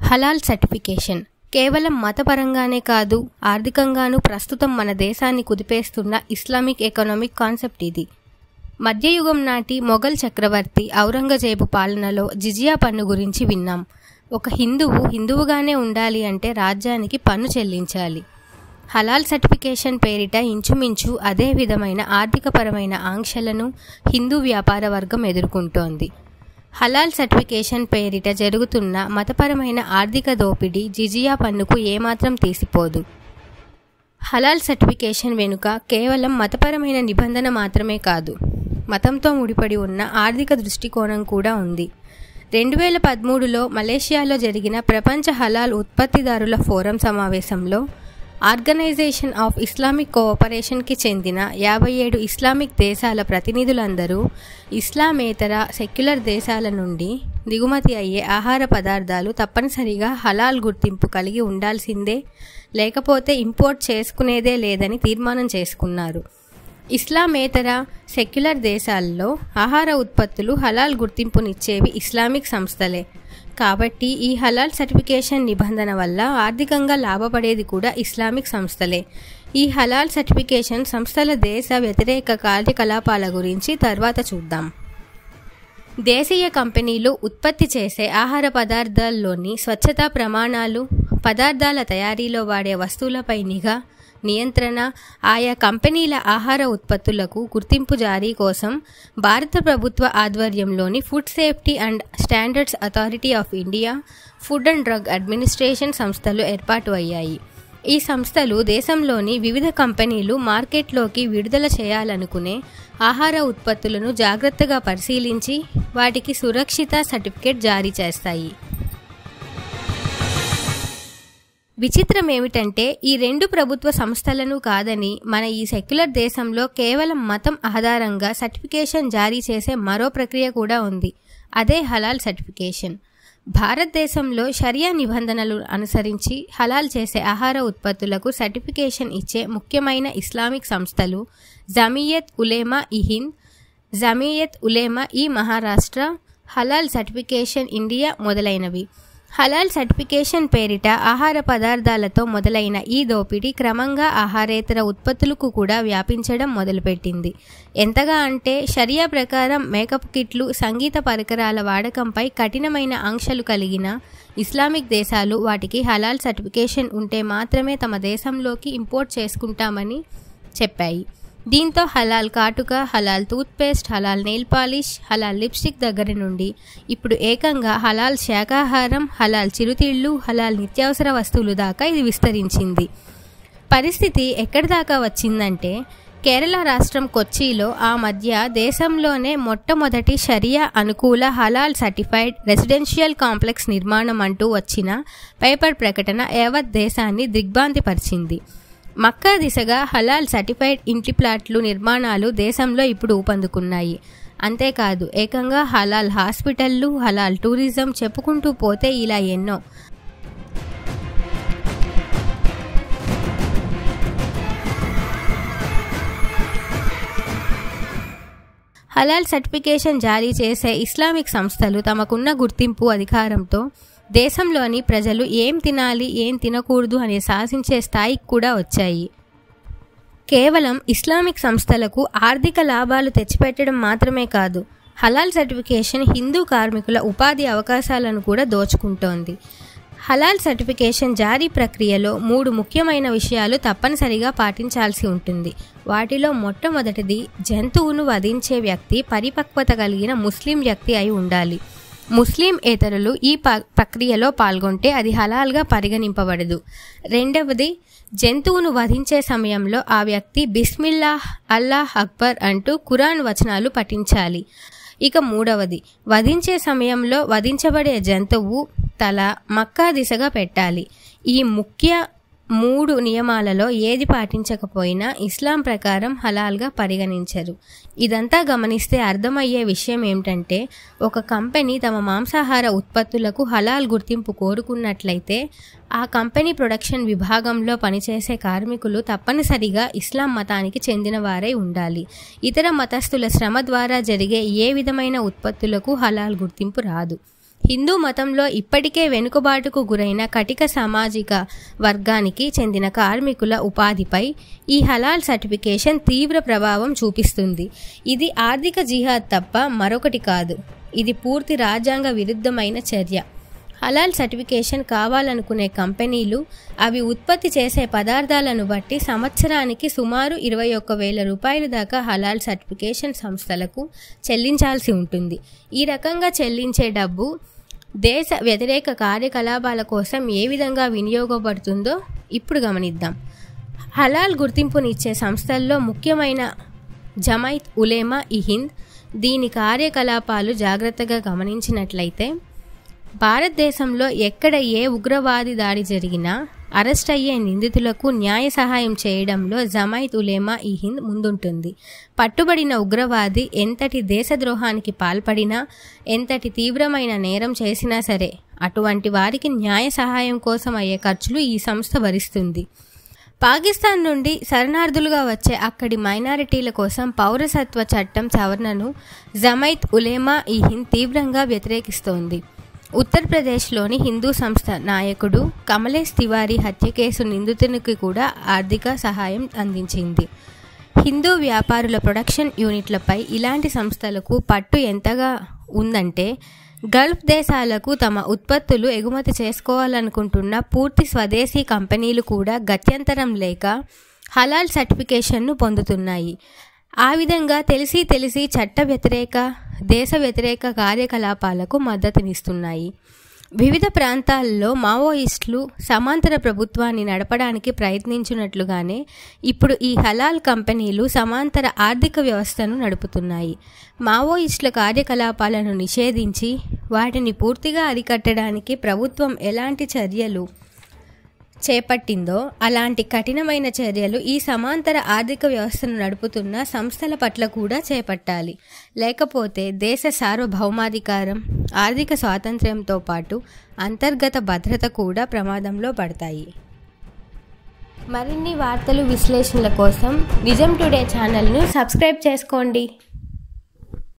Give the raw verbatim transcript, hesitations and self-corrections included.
హలాల్ certification కేవలం మతపరంగానే కాదు, ఆర్థికంగానూ ప్రస్తుతం మన దేశాన్ని కుదిపేస్తున్న ఇస్లామిక్ ఎకనామిక్ కాన్సెప్ట్ ఇది. మధ్యయుగం నాటి మొఘల్ చక్రవర్తి ఔరంగజేబు పాలనలో జిజియా పన్ను గురించి విన్నాం. ఒక హిందువు హిందువుగానే ఉండాలి అంటే రాజ్యానికి పన్ను చెల్లించాలి. హలాల్ సర్టిఫికేషన్ పేరిట ఇంచుమించు అదే విధమైన ఆర్థికపరమైన ఆంక్షలను హిందూ వ్యాపార వర్గం ఎదుర్కొంటోంది. హలాల్ సర్టిఫికేషన్ పేరిట జరుగుతున్న మతపరమైన ఆర్థిక దోపిడీ జిజియా పన్నుకు ఏమాత్రం తీసిపోదు. హలాల్ సర్టిఫికేషన్ వెనుక కేవలం మతపరమైన నిబంధన మాత్రమే కాదు, మతంతో ముడిపడి ఉన్న ఆర్థిక దృష్టికోణం కూడా ఉంది. రెండు వేల పదమూడులో మలేషియాలో జరిగిన ప్రపంచ హలాల్ ఉత్పత్తిదారుల ఫోరం సమావేశంలో ఆర్గనైజేషన్ ఆఫ్ ఇస్లామిక్ కోఆపరేషన్కి చెందిన యాభై ఏడు ఇస్లామిక్ దేశాల ప్రతినిధులందరూ ఇస్లామేతర సెక్యులర్ దేశాల నుండి దిగుమతి అయ్యే ఆహార పదార్థాలు తప్పనిసరిగా హలాల్ గుర్తింపు కలిగి ఉండాల్సిందే, లేకపోతే ఇంపోర్ట్ చేసుకునేదే లేదని తీర్మానం చేసుకున్నారు. ఇస్లామేతర సెక్యులర్ దేశాల్లో ఆహార ఉత్పత్తులు హలాల్ గుర్తింపునిచ్చేవి ఇస్లామిక్ సంస్థలే. కాబట్టి ఈ హలాల్ సర్టిఫికేషన్ నిబంధన వల్ల ఆర్థికంగా లాభపడేది కూడా ఇస్లామిక్ సంస్థలే. ఈ హలాల్ సర్టిఫికేషన్ సంస్థల దేశ వ్యతిరేక కార్యకలాపాల గురించి తర్వాత చూద్దాం. దేశీయ కంపెనీలు ఉత్పత్తి చేసే ఆహార పదార్థాల్లోని స్వచ్ఛతా ప్రమాణాలు, పదార్థాల తయారీలో వాడే వస్తువులపై నిఘా, నియంత్రణ, ఆయా కంపెనీల ఆహార ఉత్పత్తులకు గుర్తింపు జారీ కోసం భారత ప్రభుత్వ ఆధ్వర్యంలోని food safety and standards authority of India, food and drug administration సంస్థలు ఏర్పాటు అయ్యాయి. ఈ సంస్థలు దేశంలోని వివిధ కంపెనీలు మార్కెట్లోకి విడుదల చేయాలనుకునే ఆహార ఉత్పత్తులను జాగ్రత్తగా పరిశీలించి వాటికి సురక్షిత సర్టిఫికేట్ జారీ చేస్తాయి. విచిత్రం ఏమిటంటే ఈ రెండు ప్రభుత్వ సంస్థలను కాదని మన ఈ సెక్యులర్ దేశంలో కేవలం మతం ఆధారంగా సర్టిఫికేషన్ జారీ చేసే మరో ప్రక్రియ కూడా ఉంది. అదే హలాల్ సర్టిఫికేషన్. భారతదేశంలో షరియా నిబంధనలు అనుసరించి హలాల్ చేసే ఆహార ఉత్పత్తులకు సర్టిఫికేషన్ ఇచ్చే ముఖ్యమైన ఇస్లామిక్ సంస్థలు Jamiat Ulema e Hind, Jamiat Ulema e Maharashtra, halal certification India మొదలైనవి. హలాల్ సర్టిఫికేషన్ పేరిట ఆహార పదార్థాలతో మొదలైన ఈ దోపిడీ క్రమంగా ఆహారేతర ఉత్పత్తులకు కూడా వ్యాపించడం మొదలుపెట్టింది. ఎంతగా అంటే షరియా ప్రకారం మేకప్ కిట్లు, సంగీత పరికరాల వాడకంపై కఠినమైన ఆంక్షలు కలిగిన ఇస్లామిక్ దేశాలు వాటికి హలాల్ సర్టిఫికేషన్ ఉంటే మాత్రమే తమ దేశంలోకి ఇంపోర్ట్ చేసుకుంటామని చెప్పాయి. దీంతో హలాల్ కాటుక, హలాల్ టూత్పేస్ట్, హలాల్ నెయిల్ పాలిష్, హలాల్ లిప్స్టిక్ దగ్గర నుండి ఇప్పుడు ఏకంగా హలాల్ శాకాహారం, హలాల్ చిరుతిళ్ళు, హలాల్ నిత్యావసర వస్తువులు దాకా ఇది విస్తరించింది. పరిస్థితి ఎక్కడి దాకా వచ్చిందంటే కేరళ రాష్ట్రం కొచ్చిలో ఆ మధ్య దేశంలోనే మొట్టమొదటి షరియా అనుకూల హలాల్ సర్టిఫైడ్ రెసిడెన్షియల్ కాంప్లెక్స్ నిర్మాణం అంటూ వచ్చిన పేపర్ ప్రకటన యావత్ దేశాన్ని దిగ్భ్రాంతిపరిచింది. మక్కా దిశగా హలాల్ సర్టిఫైడ్ ఇంటి ప్లాట్లు నిర్మాణాలు దేశంలో ఇప్పుడు ఊపందుకున్నాయి. అంతేకాదు ఏకంగా హలాల్ హాస్పిటళ్లు, హలాల్ టూరిజం చెప్పుకుంటూ పోతే ఇలా ఎన్నో. హలాల్ సర్టిఫికేషన్ జారీ చేసే ఇస్లామిక్ సంస్థలు తమకున్న గుర్తింపు, అధికారంతో దేశంలోని ప్రజలు ఏం తినాలి, ఏం తినకూడదు అనే శాసించే స్థాయికి కూడా వచ్చాయి. కేవలం ఇస్లామిక్ సంస్థలకు ఆర్థిక లాభాలు తెచ్చిపెట్టడం మాత్రమే కాదు, హలాల్ సర్టిఫికేషన్ హిందూ కార్మికుల ఉపాధి అవకాశాలను కూడా దోచుకుంటోంది. హలాల్ సర్టిఫికేషన్ జారీ ప్రక్రియలో మూడు ముఖ్యమైన విషయాలు తప్పనిసరిగా పాటించాల్సి ఉంటుంది. వాటిలో మొట్టమొదటిది, జంతువును వధించే వ్యక్తి పరిపక్వత కలిగిన ముస్లిం వ్యక్తి అయి ఉండాలి. ముస్లిం ఏతరులు ఈ ప్రక్రియలో పాల్గొంటే అది హలాల్గా పరిగణింపబడదు. రెండవది, జంతువును వధించే సమయంలో ఆ వ్యక్తి బిస్మిల్లాహ్, అల్లాహ్ అక్బర్ అంటూ ఖురాన్ వచనాలు పఠించాలి. ఇక మూడవది, వధించే సమయంలో వధించబడే జంతువు తల మక్కా దిశగా పెట్టాలి. ఈ ముఖ్య మూడు నియమాలలో ఏది పాటించకపోయినా ఇస్లాం ప్రకారం హలాల్గా పరిగణించరు. ఇదంతా గమనిస్తే అర్థమయ్యే విషయం ఏమిటంటే ఒక కంపెనీ తమ మాంసాహార ఉత్పత్తులకు హలాల్ గుర్తింపు కోరుకున్నట్లయితే ఆ కంపెనీ ప్రొడక్షన్ విభాగంలో పనిచేసే కార్మికులు తప్పనిసరిగా ఇస్లాం మతానికి చెందిన వారై ఉండాలి. ఇతర మతస్థుల శ్రమ ద్వారా జరిగే ఏ విధమైన ఉత్పత్తులకు హలాల్ గుర్తింపు రాదు. హిందూ మతంలో ఇప్పటికే వెనుకబాటుకు గురైన కటిక సామాజిక వర్గానికి చెందిన కార్మికుల ఉపాధిపై ఈ హలాల్ సర్టిఫికేషన్ తీవ్ర ప్రభావం చూపిస్తుంది. ఇది ఆర్థిక జిహాద్ తప్ప మరొకటి కాదు. ఇది పూర్తి రాజ్యాంగ విరుద్ధమైన చర్య. హలాల్ సర్టిఫికేషన్ కావాలనుకునే కంపెనీలు అవి ఉత్పత్తి చేసే పదార్థాలను బట్టి సంవత్సరానికి సుమారు ఇరవై ఒక్క వేల రూపాయల దాకా హలాల్ సర్టిఫికేషన్ సంస్థలకు చెల్లించాల్సి ఉంటుంది. ఈ రకంగా చెల్లించే డబ్బు దేశ వ్యతిరేక కార్యకలాపాల కోసం ఏ విధంగా వినియోగపడుతుందో ఇప్పుడు గమనిద్దాం. హలాల్ గుర్తింపునిచ్చే సంస్థల్లో ముఖ్యమైన జమైత్ ఉలేమా ఇ హింద్. దీని కార్యకలాపాలు జాగ్రత్తగా గమనించినట్లయితే భారతదేశంలో ఎక్కడ ఏ ఉగ్రవాది దాడి జరిగినా అరెస్ట్ అయ్యే నిందితులకు న్యాయ సహాయం చేయడంలో జమైత్ ఉలేమా ఇ హింద్ ముందుంటుంది. పట్టుబడిన ఉగ్రవాది ఎంతటి దేశద్రోహానికి పాల్పడినా, ఎంతటి తీవ్రమైన నేరం చేసినా సరే అటువంటి వారికి న్యాయ సహాయం కోసం అయ్యే ఖర్చులు ఈ సంస్థ భరిస్తుంది. పాకిస్తాన్ నుండి శరణార్థులుగా వచ్చే అక్కడి మైనారిటీల కోసం పౌరసత్వ చట్టం సవరణను జమైత్ ఉలేమా ఇ హింద్ తీవ్రంగా వ్యతిరేకిస్తోంది. ఉత్తరప్రదేశ్లోని హిందూ సంస్థ నాయకుడు కమలేష్ తివారీ హత్య కేసు నిందితునికి కూడా ఆర్థిక సహాయం అందించింది. హిందూ వ్యాపారుల ప్రొడక్షన్ యూనిట్లపై ఇలాంటి సంస్థలకు పట్టు ఎంతగా ఉందంటే గల్ఫ్ దేశాలకు తమ ఉత్పత్తులు ఎగుమతి చేసుకోవాలనుకుంటున్న పూర్తి స్వదేశీ కంపెనీలు కూడా గత్యంతరం లేక హలాల్ సర్టిఫికేషన్ను పొందుతున్నాయి. ఆ విధంగా తెలిసి తెలిసి చట్ట వ్యతిరేక, దేశ వ్యతిరేక కార్యకలాపాలకు మద్దతునిస్తున్నాయి. వివిధ ప్రాంతాల్లో మావోయిస్టులు సమాంతర ప్రభుత్వాన్ని నడపడానికి ప్రయత్నించినట్లుగానే ఇప్పుడు ఈ హలాల్ కంపెనీలు సమాంతర ఆర్థిక వ్యవస్థను నడుపుతున్నాయి. మావోయిస్టుల కార్యకలాపాలను నిషేధించి వాటిని పూర్తిగా అరికట్టడానికి ప్రభుత్వం ఎలాంటి చర్యలు చేపట్టిందో అలాంటి కఠినమైన చర్యలు ఈ సమాంతర ఆర్థిక వ్యవస్థను నడుపుతున్న సంస్థల పట్ల కూడా చేపట్టాలి. లేకపోతే దేశ సార్వభౌమాధికారం, ఆర్థిక స్వాతంత్ర్యంతో పాటు అంతర్గత భద్రత కూడా ప్రమాదంలో పడతాయి. మరిన్ని వార్తలు, విశ్లేషణల కోసం నిజం టుడే ఛానల్ను సబ్స్క్రైబ్ చేసుకోండి.